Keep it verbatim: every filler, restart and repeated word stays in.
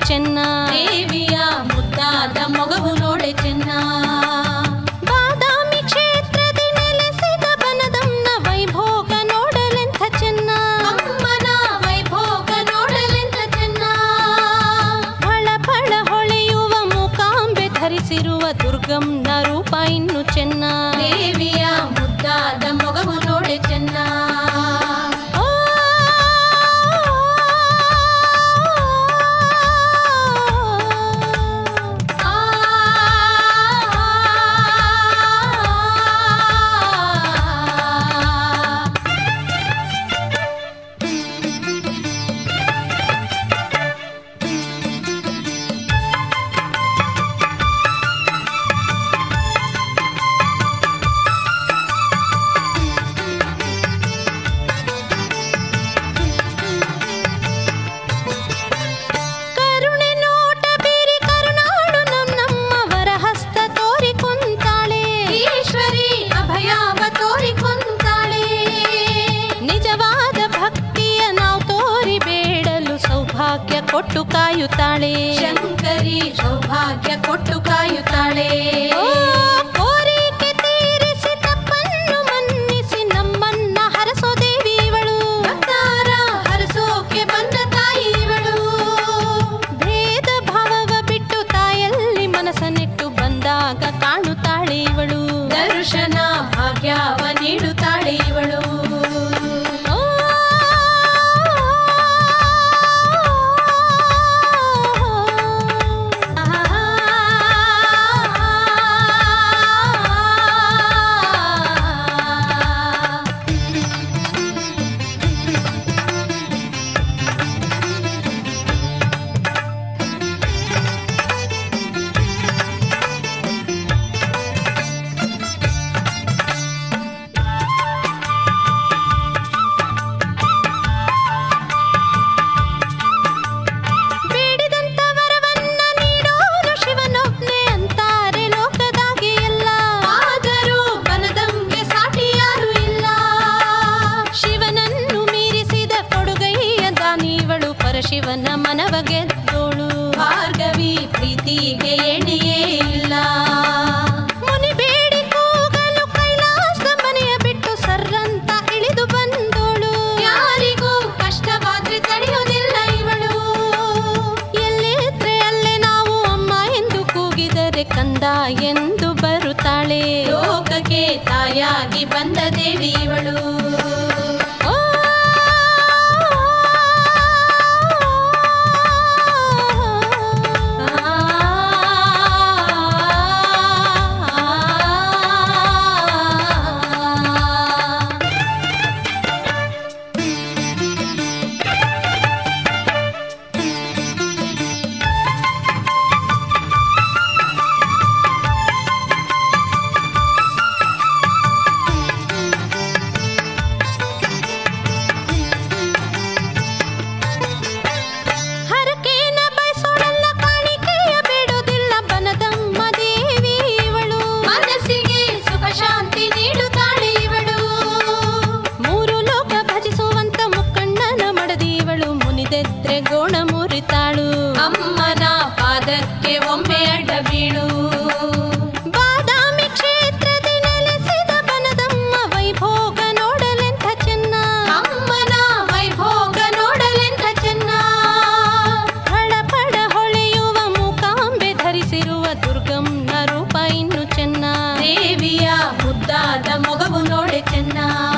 ಚೆನ್ನ, ದೇವಿಯ ಮುದ್ದಾದ ಮೊಗವು ನೋಡೆ ಚೆನ್ನ. ಬಾದಾಮಿ ಕ್ಷೇತ್ರದಿ ನೆಲೆಸಿದ ಬನದಮ್ಮನ ವೈಭೋಗ ನೋಡಲೆಂಥ ಚೆನ್ನ, ಅಮ್ಮನ ವೈಭೋಗ ನೋಡಲೆಂಥ ಚೆನ್ನ. ಫಳ ಫಳ ಹೊಳೆಯುವ ಮೂಕಾಂಬೆ ಧರಿಸಿರುವ ದುರ್ಗಮ್ಮನ ರೂಪ ಇನ್ನು ಚೆನ್ನ, ದೇವಿಯ ಮುದ್ದಾದ ಮೊಗವು ನೋಡೆ ಚೆನ್ನ. ಕೊಟ್ಟು ಕಾಯುತ್ತಾಳೆ ಶಂಕರಿ, ಸೌಭಾಗ್ಯ ಕೊಟ್ಟು ಕಾಯುತ್ತಾಳೆ. ಕೋರಿಕೆ ತೀರಿಸಿ ತಪ್ಪನ್ನು ಮನ್ನಿಸಿ ನಮ್ಮನ್ನ ಹರಸೋ ದೇವಿ ಇವಳು, ಭಕ್ತರ ಹರಸೋಕೆ ಬಂದ ತಾಯಿ ಇವಳು. ಭೇದ ಭಾವವ ಬಿಟ್ಟು ತಾಯಲ್ಲಿ ಮನಸ್ಸನ್ನಿಟ್ಟು ಬಂದಾಗ ಕಾಣುತ್ತಾಳೆ ಇವಳು, ದರ್ಶನ ಭಾಗ್ಯವ ನೀಡುತ್ತಾಳೆ ಇವಳು. ಶಿವನ ಮನವ ಗೆದ್ದೋಳು, ಭಾರ್ಗವಿ ಪ್ರೀತಿಗೆ ಎಣಿಯೇ ಇಲ್ಲ. ಮುನಿ ಬೇಡಿ ಕೂಗಲು ಕೈಲಾಸದ ಮನೆಯ ಬಿಟ್ಟು ಸರ್ರಂತ ಇಳಿದು ಬಂದೋಳು, ಯಾರಿಗೂ ಕಷ್ಟವಾದ್ರೆ ತಡೆಯೋದಿಲ್ಲ ಇವಳು. ಎಲ್ಲಿದ್ರೆ ಅಲ್ಲೇ ನಾವು ಅಮ್ಮ ಎಂದು ಕೂಗಿದರೆ ಕಂದ ಎಂದು ಬರುತ್ತಾಳೆ, ಲೋಕಕ್ಕೆ ತಾಯಾಗಿ ಬಂದ ದೇವಿ ಇವಳು. ಗೋಣ ಮುರಿತಾಳು, ಅಮ್ಮನ ಪಾದಕ್ಕೆ ಒಮ್ಮೆ ಅಡ್ಡ ಬೀಳು. ಬಾದಾಮಿ ಕ್ಷೇತ್ರದಿ ನೆಲೆಸಿದ ಬನದಮ್ಮ ವೈಭೋಗ ನೋಡಲೆಂಥ ಚೆನ್ನ, ಅಮ್ಮನ ವೈಭೋಗ ನೋಡಲೆಂಥ ಚೆನ್ನ. ಫಳ ಫಳ ಹೊಳೆಯುವ ಮೂಕಾಂಬೆ ಧರಿಸಿರುವ ದುರ್ಗಮ್ಮನ ರೂಪ ಇನ್ನು ಚೆನ್ನ, ದೇವಿಯ ಮುದ್ದಾದ ಮೊಗವು ನೋಡೆ ಚೆನ್ನ.